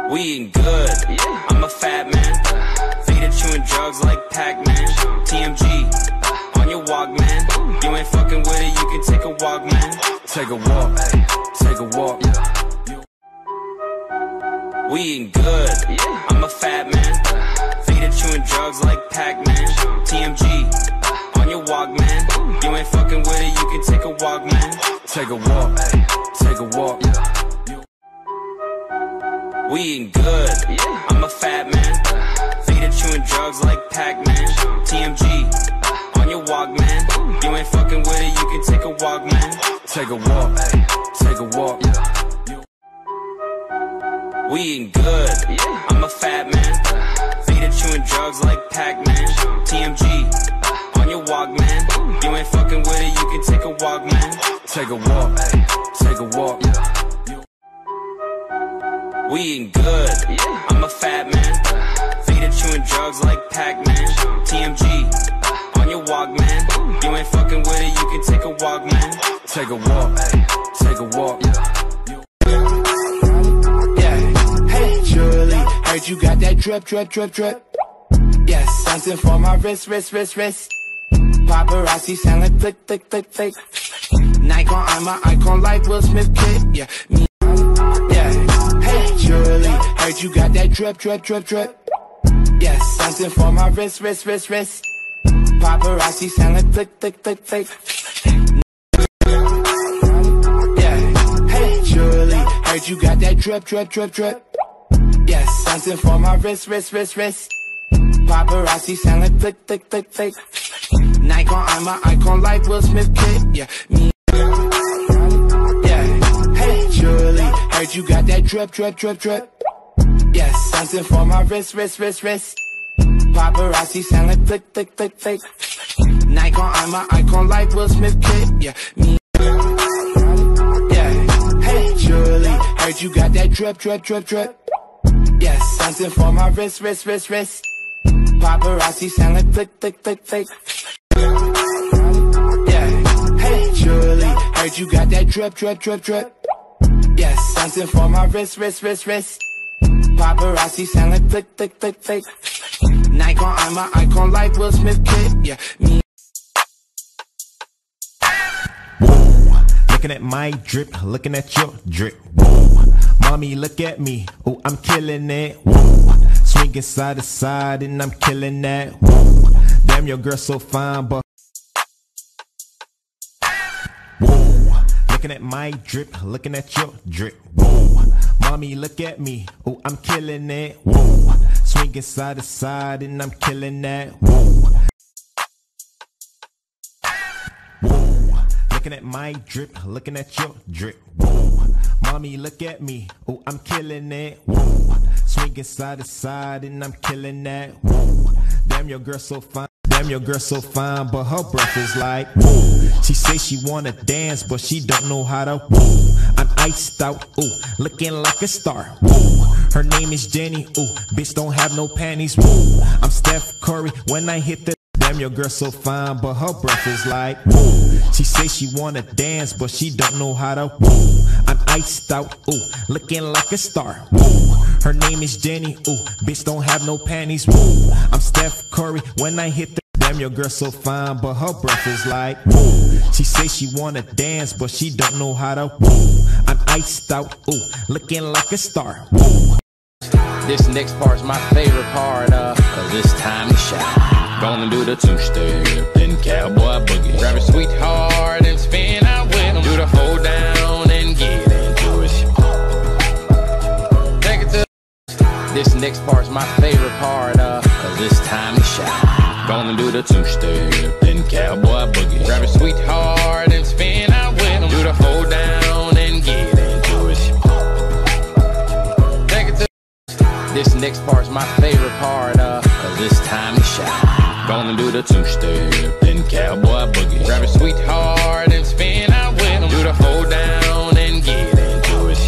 We eating good, I'm a fat man. Faded chewing drugs like Pac-Man. TMG, on your walk, man. You ain't fucking with it, you can take a walk, man. Take a walk, take a walk. We eating good, I'm a fat man. Faded chewing drugs like Pac-Man. TMG, on your walk, man. You ain't fucking with it, you can take a walk, man. Take a walk, take a walk. We eating good, I'm a fat man. Faded chewing drugs like Pac-Man. TMG, on your walk, man. You ain't fucking with it, you can take a walk, man. Take a walk, take a walk. We eating good, I'm a fat man. Faded chewing drugs like Pac-Man. TMG, on your walk, man. You ain't fucking with it, you can take a walk, man. Take a walk, take a walk. We eating good, I'm a fat man. Faded chewing drugs like Pac-Man. TMG, on your walk, man. You ain't fucking with it, you can take a walk, man. Take a walk, take a walk. Heard you got that drip, drip, drip, drip. Yes, something for my wrist, wrist, wrist, wrist. Paparazzi sound like click, click, click, click. Nikon, I'm an icon like Will Smith kid. Yeah, me. Yeah, hey Julie, heard you got that drip, drip, drip, drip. Yes, something for my wrist, wrist, wrist, wrist. Paparazzi sound like click, click, click, click. Yeah, hey Julie, heard you got that drip, drip, drip, drip. Yes, something for my wrist, wrist, wrist, wrist. Paparazzi sound like click, click, click, click. Nikon, I'm an icon like Will Smith kid. Yeah, me. Yeah, hey Julie, heard you got that drip, drip, drip, drip. Yes, something for my wrist, wrist, wrist, wrist. Paparazzi sound like click, click, click, click. Nikon, I'm an icon like Will Smith kid. Yeah, me. Yeah, hey Julie, heard you got that drip, drip, drip, drip. Yes, something for my wrist, wrist, wrist, wrist. Paparazzi sound like click, click, click, click. Yeah, hey Julie, heard you got that drip, drip, drip, drip. Yes, something for my wrist, wrist, wrist, wrist. Paparazzi sound like click, click, click, click. Nikon, I'm an icon like Will Smith kid. Yeah, me. Whoa, looking at my drip, looking at your drip. Whoa, mommy, look at me. Oh, I'm killing it. Whoa, swinging side to side and I'm killing that. Whoa, damn, your girl so fine, but whoa, looking at my drip, looking at your drip. Whoa, mommy, look at me. Oh, I'm killing it. Whoa, swinging side to side and I'm killing that. Whoa, whoa, looking at my drip, looking at your drip. Whoa, mommy, look at me. Oh, I'm killing it. Whoa, swinging side to side and I'm killing that. Whoa, damn, your girl so fine. Damn, your girl so fine, but her breath is like whoa. She say she wanna dance, but she don't know how to whoa. I'm iced out, ooh, looking like a star, whoa. Her name is Jenny, ooh, bitch don't have no panties, whoa. I'm Steph Curry when I hit the. Damn, your girl so fine, but her breath is like whoa. She say she wanna dance, but she don't know how to whoa. I'm iced out, ooh, looking like a star, whoa. Her name is Jenny, ooh, bitch don't have no panties, whoa. I'm Steph Curry when I hit the. Damn, your girl so fine, but her breath is like whoa. She say she wanna dance, but she don't know how to whoa. I'm iced out, ooh, looking like a star, whoa. This next part's my favorite part, cause it's time to shine. Gonna do the two-step, then cowboy boogie. Grab a sweetheart and spin out with him. Do the fold down and get into it. Take it to. This next part's my favorite part, cause it's time to shine. Gonna do the two-step, then cowboy boogie. Grab a sweetheart and spin out with him. Do the fold down and get into it. Take it to. This next part's my favorite part, cause it's time to shine. Gonna do the two-step, then cowboy boogie. Grab a sweetheart and spin out with him. Do the fold down and get into it.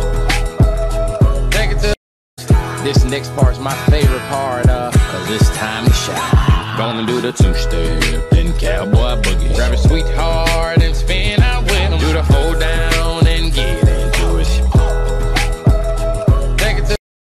Take it to. This next part's my favorite part, cause it's time to shine. Gonna do the two-step, then cowboy boogie. Grab a sweetheart and spin out with him. Do the fold down and get into it.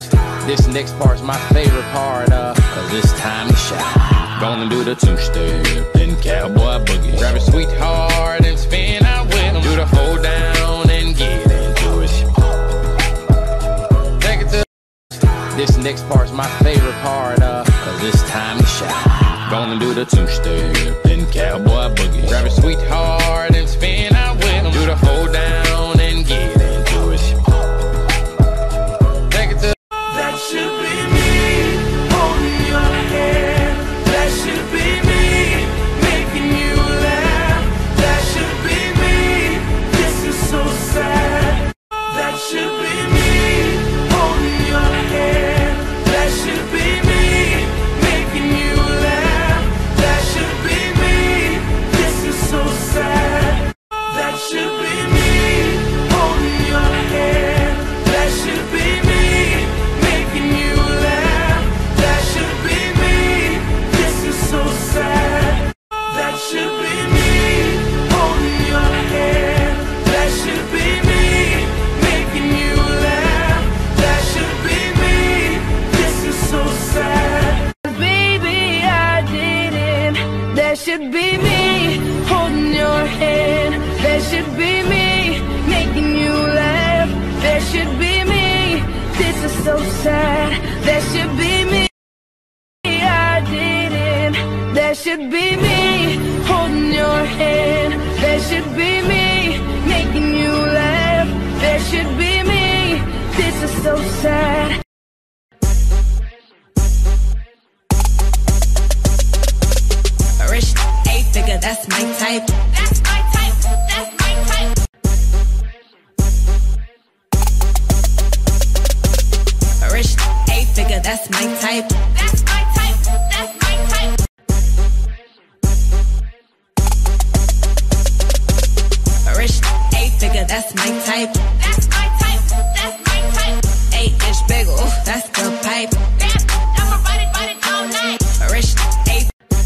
next part's my favorite part, cause it's time to shine. Gonna do the two-step, then cowboy boogie. Grab a sweetheart and spin out with him. Do the hold down and get into it. Take it to this next part's my favorite part, cause it's time to shine. Gonna do the two-step, then cowboy boogie. Grab a sweetheart and spin out with him. Do the hold down and get into it. Take it to That should be me, holding your hand. That should be me, making you laugh. That should be me, this is so sad. That should be me, holding your hand. That should be me, making you laugh. That should be me, this is so sad. That should be me, holding your hand. That should be me, making you laugh. That should be me, this is so sad. That should be me, holding your hand. That should be me, making you laugh. That should be me, this is so sad. Baby, I didn't. That should be me, holding your hand. That should be me, making you laugh. That should be me, this is so sad. That should be me, I didn't. That should be me, holding your hand. That should be me, making you laugh. That should be me, this is so sad. Rich, 8-figure, that's my type. That's my type. That's my type. Rich, 8-figure, that's my type. That's my type. That's my type. Rich, 8-figure, that's my type. That's my type. That's my type. 8-inch bagel, that's the pipe. I'ma ride it all night. Rich, 8.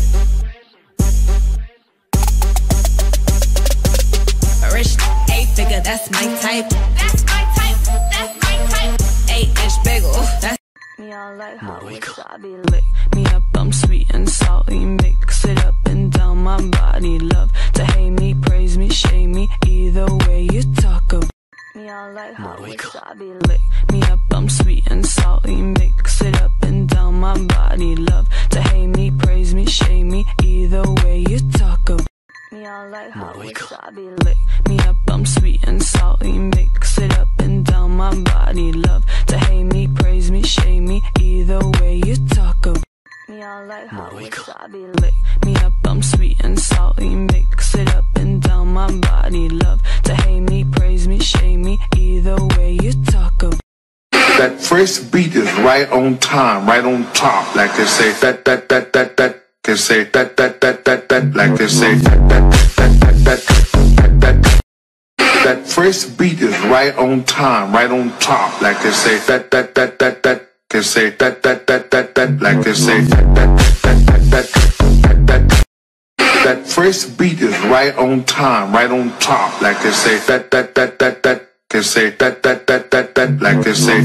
Rich, 8-figure, that's my type. That's my type. That's my type. 8-inch bagel, that's Me, I like how wasabi lick me up, I'm sweet and salty. Mix it up and down my body. Love to hate me, praise me, shame me. Either way you talk about me, I like how wasabi lick me up, I'm sweet and salty. Mix it up and down my body. Love to hate me, praise me, shame me. Either way you talk about me, I like how wasabi lick me up, I'm sweet and salty. Mix it up and down my body. Love to hate me, praise me, shame me. Either way you talk about me, I like how wasabi lick me up, I'm sweet and salty. Mix it up and down my body. Love to hate me, praise me, shame me. Either way you talk about. That first beat is right on time, right on top, like they say that. Can say that, like they say that. That first beat is right on time, right on top, like they say that. Can say that, like they say that. That first beat is right on time, right on top, like they say that. Can say that, like they say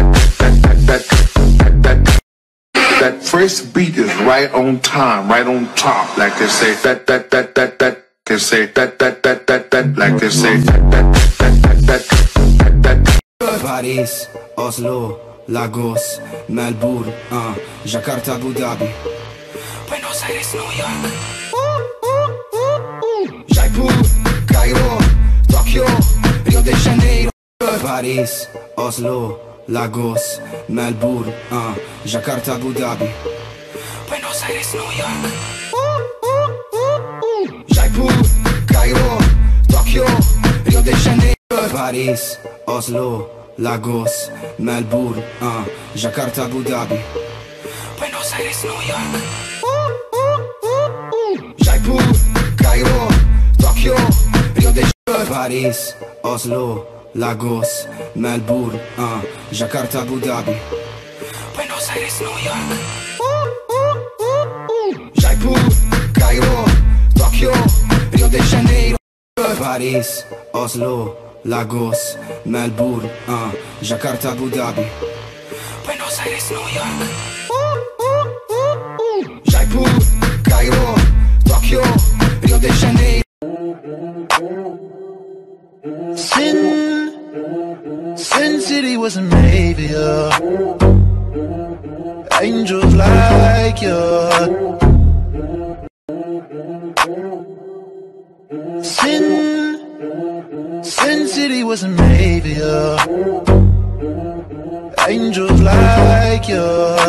that. That first beat is right on time, right on top, like they say that. Can say that, like they say that. Paris, Oslo, Lagos, Melbourne, Jakarta, Abu Dhabi, Buenos Aires, New York, Jaipur, Cairo, Tokyo, Rio de Janeiro. Paris, Oslo, Lagos, Melbourne, Jakarta, Abu Dhabi, Buenos Aires, New York, Jaipur, Cairo, Tokyo, Rio de Janeiro. Paris, Oslo, Lagos, Melbourne, Jakarta, Abu Dhabi, Buenos Aires, New York, Jaipur, Cairo, Tokyo, Rio de Janeiro. Paris, Oslo, Lagos, Melbourne, Jakarta, Abu Dhabi, Buenos Aires, New York, Jaipur, Cairo, Tokyo, Rio de Janeiro. Paris, Oslo, Lagos, Melbourne, Jakarta, Abu Dhabi, Buenos Aires, New York. Jaipur, Cairo, Tokyo, Rio de Janeiro. Sin City wasn't maybe angels like you. Sin City wasn't maybe angels like you.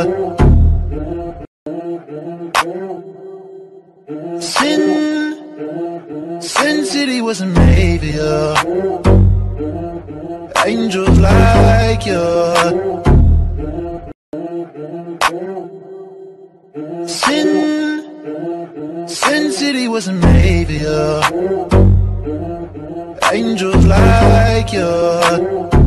Sin City wasn't maybe angels like you. Sin City wasn't maybe angels like you.